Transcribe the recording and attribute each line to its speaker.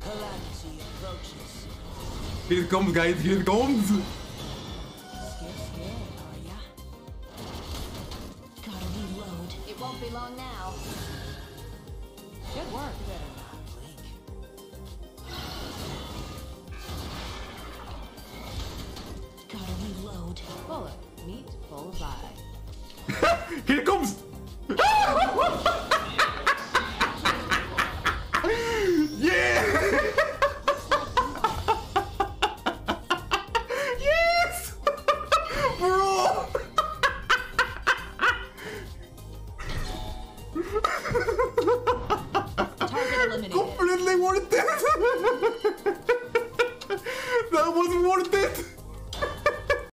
Speaker 1: Calamity approaches.
Speaker 2: Hier komt, guys, hier komt!
Speaker 1: Scared, are ya? Gotta reload. It won't be long now.